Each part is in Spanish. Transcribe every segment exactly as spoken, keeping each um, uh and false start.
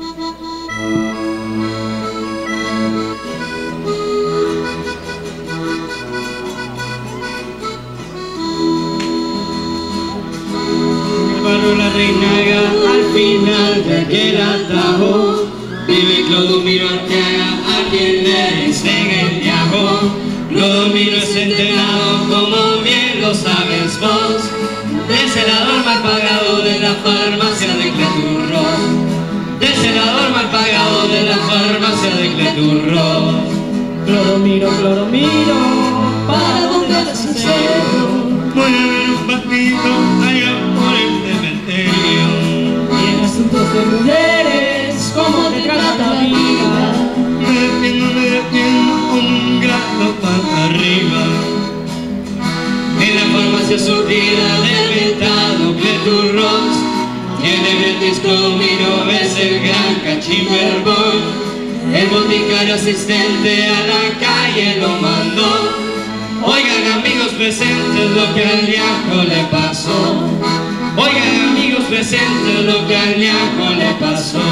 La reinaga al final de aquel atajo, vive Clodomiro Arteaga, a quien le dicen el Yajo. Clodomiro es entrenado como bien lo sabes vos, del celador mal pagado de la farmacia de Cleturros, del celador mal pagado de la farmacia de Cleturros. Clodomiro, Clodomiro, ¿para dónde vas sincero? Voy a ver un patito allá por el cementerio. Y en asuntos de mujeres, ¿cómo te trata la vida? Me defiendo, me defiendo con un grado para arriba. En la farmacia surtida del mentado Cleturros, tiene Betis Clodomiro, es el gran Cachimberboy. El boticario asistente a la calle lo mandó. Oigan amigos presentes lo que al Ñajo le pasó. Oigan amigos presentes lo que al Ñajo le pasó.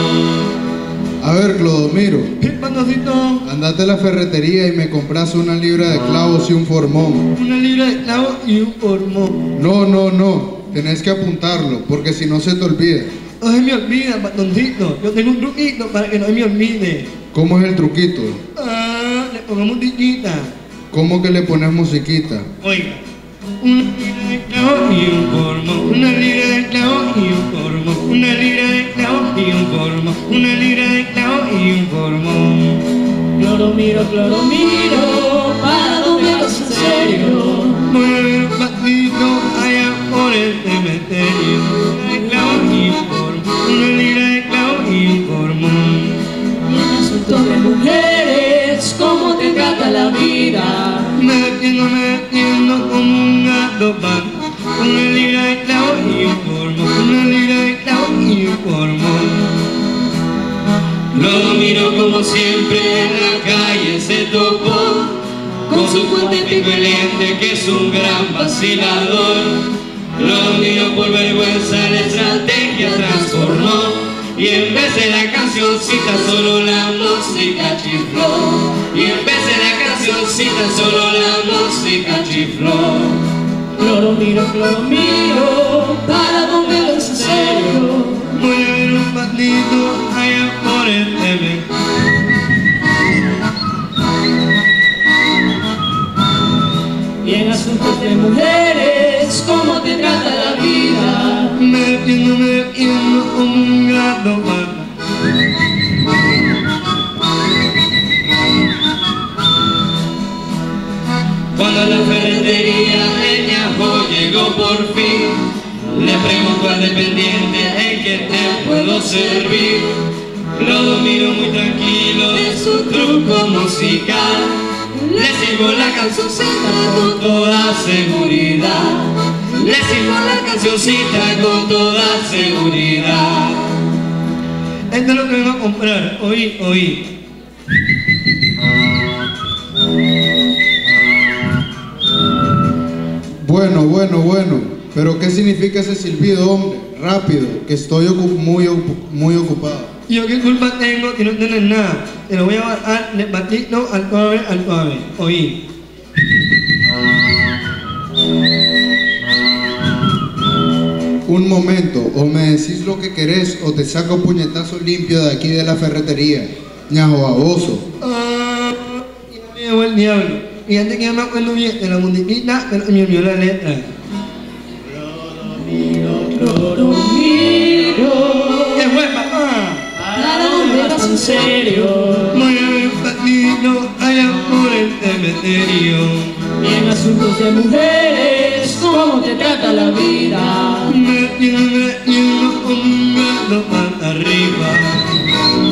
A ver, Clodomiro, ¿Qué pandocito? andate a la ferretería y me compras una libra de clavos y un formón. Una libra de clavo y un formón. No, no, no, tenés que apuntarlo, porque si no se te olvida. No se me olvida, patoncito. Yo tengo un truquito para que no se me olvide. ¿Cómo es el truquito? Ah, le pongamos tiquita. ¿Cómo que le pones musiquita? Oiga, una libra de clavo y un formón. Una libra de clavo y un formón. Una libra de clavo y un formón. Una libra de clavo y un formón. Clodomiro, Clodomiro, ¿para dónde vas en serio? Voy a ver un patito allá por el cementerio. Una libra de clavo y un formón. Una libra de clavo y un formón. Y en asuntos de mujeres, ¿cómo te trata la vida? Me defiendo, me defiendo como un gato pan. Una libra de clavo y un formón. Una libra de clavo y un formón. Lo miro como siempre en la calle se topó con su fuerte picuelente que es un gran vacilador. Lo miro por vergüenza, la estrategia transformó. Y en vez de la cancioncita solo la música chifló. Y en vez de la cancioncita solo la música chifló. Clodomiro, Clodomiro, ¿para dónde vas en serio? Voy a ver un patito allá por el T V. Y en asuntos de mujeres, ¿cómo te trata la vida? Me defiendo, me defiendo como un gato pan. Cuando a la ferretería el Ñajo llegó por fin, le preguntó al dependiente en qué te puedo servir. Lo miro muy tranquilo de su truco musical. Le sirvo la cancioncita con toda seguridad. Le sirvo la cancioncita con toda seguridad. Esto es lo que vengo a comprar, oí, oí. Bueno, bueno, bueno, pero ¿qué significa ese silbido, hombre? Rápido, que estoy ocu- muy, ocu- muy ocupado. Yo qué culpa tengo que no tienes nada. Te lo voy a bajar de patito al suave, al suave. Oí. Un momento, o me decís lo que querés o te saco puñetazo limpio de aquí de la ferretería. Ñajo baboso. Ah, ya me llegó el diablo. Y antes que yo me acuerdo bien de la musiquita, pero me olvidó la letra. Clodomiro, ¿Qué fue, papá? ¿para dónde vas en serio? Voy a ver un patito allá por el cementerio. Y en asuntos de mujeres, ¿cómo te trata la vida? Me tiene yendo con un gato para arriba.